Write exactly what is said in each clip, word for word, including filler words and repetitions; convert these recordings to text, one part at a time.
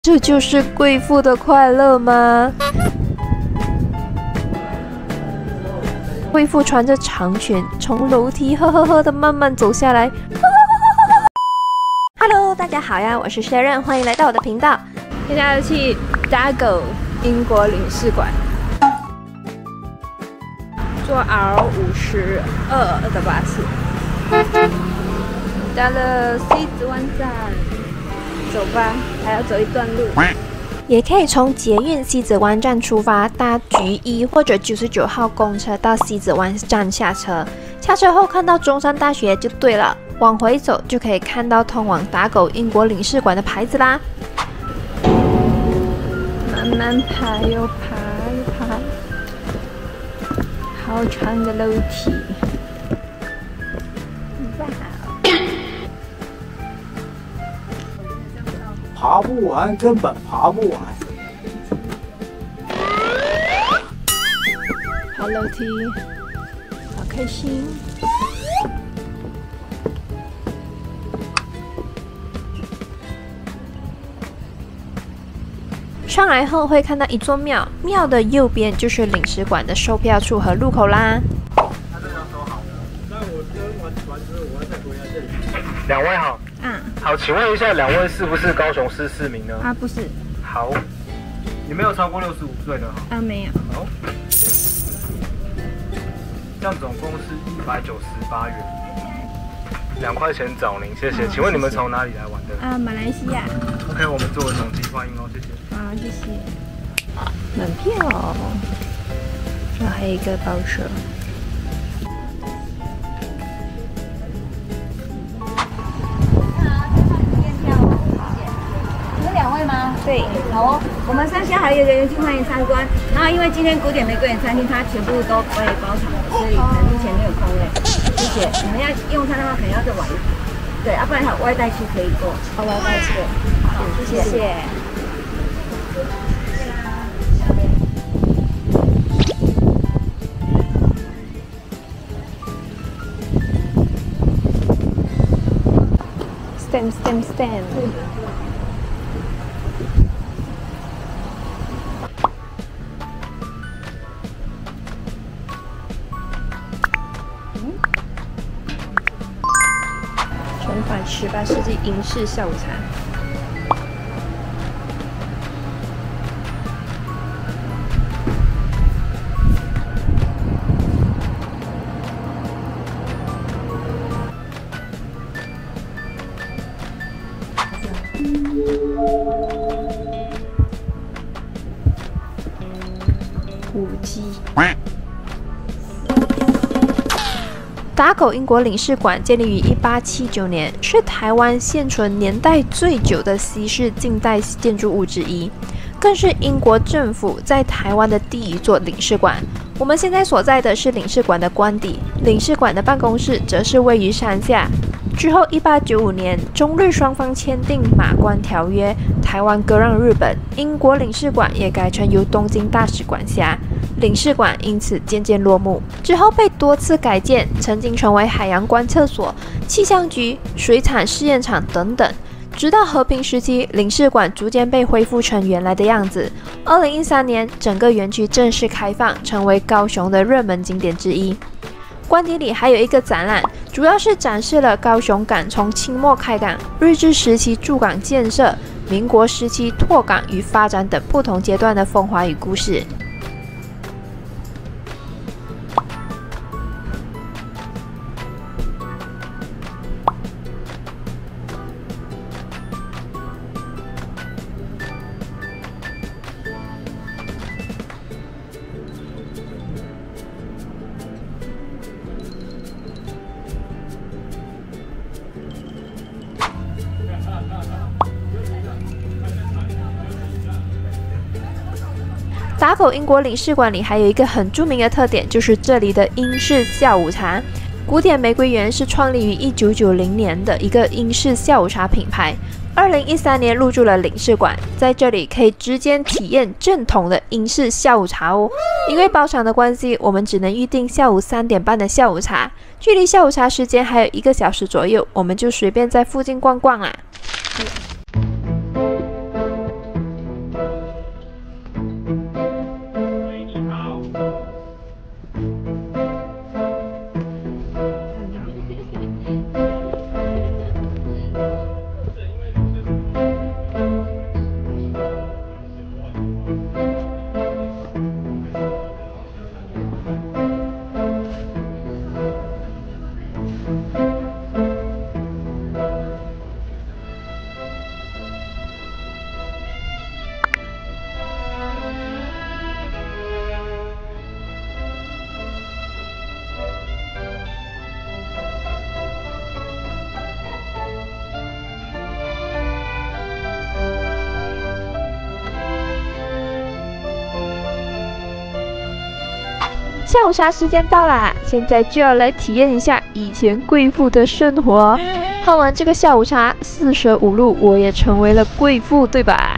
这就是贵妇的快乐吗？贵妇穿着长裙，从楼梯呵呵呵的慢慢走下来。Hello， 大家好呀，我是 Sharon， 欢迎来到我的频道。现在要去 Dago 英国领事馆，坐 R 五十二的巴士，到了西子湾站。 走吧，还要走一段路。也可以从捷运西子湾站出发，搭局一或者九十九号公车到西子湾站下车。下车后看到中山大学就对了，往回走就可以看到通往打狗英国领事馆的牌子啦。慢慢爬又爬又爬，好长的楼梯。 爬不完，根本爬不完。 爬楼梯，好开心。上来后会看到一座庙，庙的右边就是领事馆的售票处和入口啦。 他这样说好，那我跟完完之后，我要再回来这里。两位好。 嗯， 好，请问一下，两位是不是高雄市市民呢？ 啊，不是。 好，你没有超过六十五岁的哈。 啊，没有。 好，这样总共是一百九十八元，两块钱找您，谢谢。哦、请问你们从哪里来玩的？ 啊，马来西亚。 OK， 我们作为总机欢迎哦，谢谢。 好，谢谢。门票，这还有一个包车。 对，好哦。我们山下还有一个园区欢迎参观，然后因为今天古典玫瑰园餐厅它全部都可以包场，所以可能之前没有空位。谢谢。你们要用餐的话，可能要再晚一点。对，要、啊、不然还有外带区可以过。好，外带区。好，谢谢。谢谢 Stand, stand, stand. 重返十八世纪英式下午茶。五 G。 打狗英国领事馆建立于一八七九年，是台湾现存年代最久的西式近代建筑物之一，更是英国政府在台湾的第一座领事馆。我们现在所在的是领事馆的官邸，领事馆的办公室则是位于山下。之后，一八九五年，中日双方签订《马关条约》，台湾割让日本，英国领事馆也改成由东京大使管辖。 领事馆因此渐渐落幕，之后被多次改建，曾经成为海洋观测所、气象局、水产试验场等等。直到和平时期，领事馆逐渐被恢复成原来的样子。二零一三年，整个园区正式开放，成为高雄的热门景点之一。官邸里还有一个展览，主要是展示了高雄港从清末开港、日治时期驻港建设、民国时期拓港与发展等不同阶段的风华与故事。 打狗英国领事馆里还有一个很著名的特点，就是这里的英式下午茶。古典玫瑰园是创立于一九九零年的一个英式下午茶品牌，二零一三年入驻了领事馆，在这里可以直接体验正统的英式下午茶哦。因为包场的关系，我们只能预定下午三点半的下午茶，距离下午茶时间还有一个小时左右，我们就随便在附近逛逛啦。 下午茶时间到啦，现在就要来体验一下以前贵妇的生活。喝完这个下午茶，四舍五入我也成为了贵妇，对吧？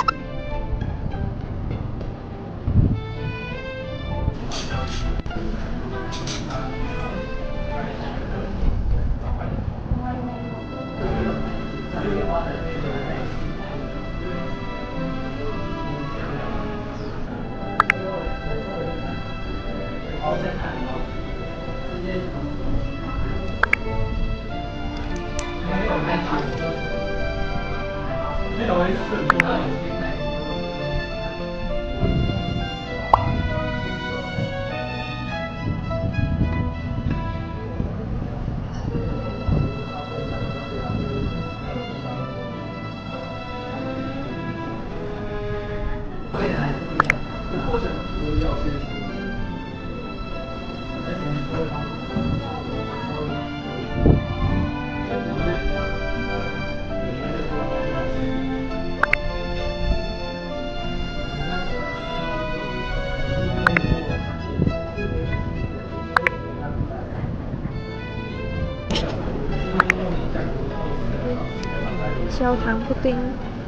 焦糖布丁。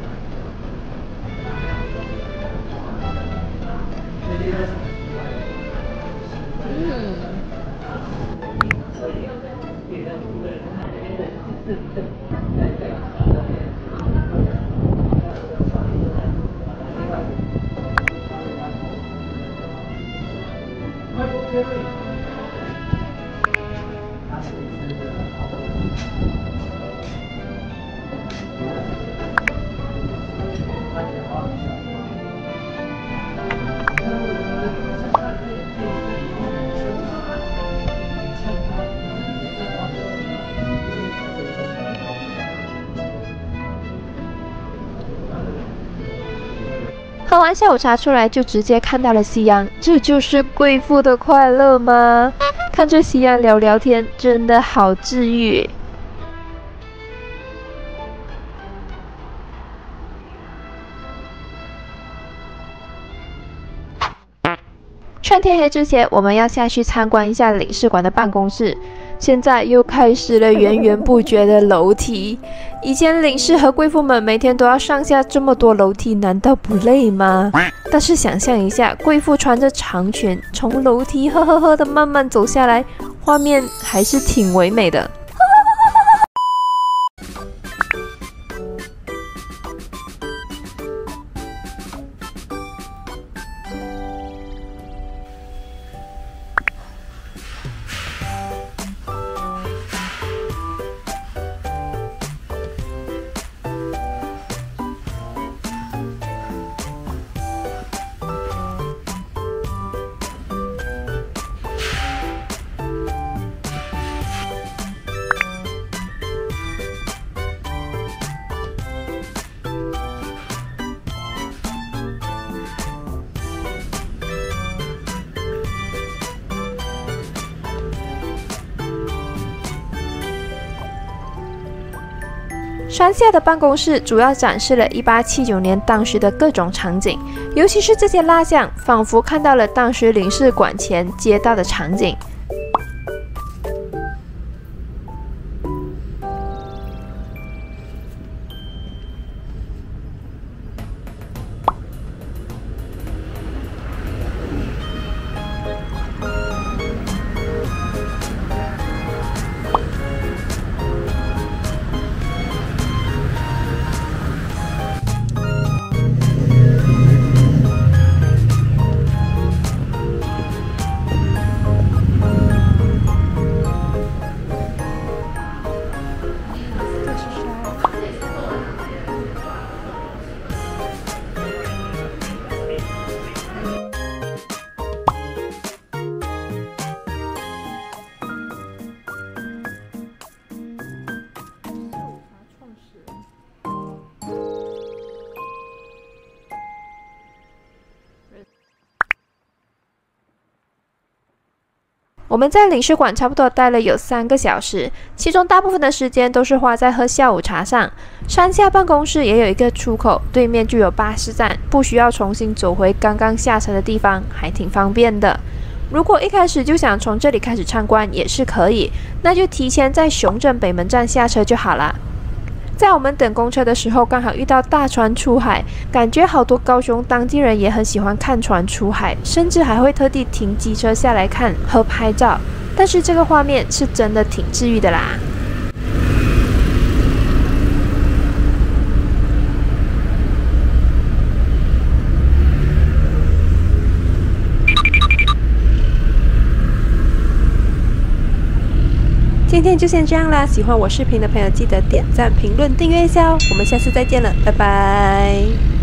喝完下午茶出来，就直接看到了夕阳，这就是贵妇的快乐吗？看着夕阳聊聊天，真的好治愈。趁天黑之前，我们要下去参观一下领事馆的办公室。现在又开始了源源不绝的楼梯。以前领事和贵妇们每天都要上下这么多楼梯，难道不累吗？但是想象一下，贵妇穿着长裙从楼梯呵呵呵的慢慢走下来，画面还是挺唯美的。山下的办公室主要展示了一八七九年当时的各种场景，尤其是这些蜡像，仿佛看到了当时领事馆前街道的场景。我们在领事馆差不多待了有三个小时，其中大部分的时间都是花在喝下午茶上。山下办公室也有一个出口，对面就有巴士站，不需要重新走回刚刚下车的地方，还挺方便的。 如果一开始就想从这里开始参观也是可以，那就提前在雄镇北门站下车就好啦。在我们等公车的时候，刚好遇到大船出海，感觉好多高雄当地人也很喜欢看船出海，甚至还会特地停机车下来看和拍照。但是这个画面是真的挺治愈的啦。今天就先这样啦，喜欢我视频的朋友记得点赞、评论、订阅一下哦。我们下次再见了，拜拜。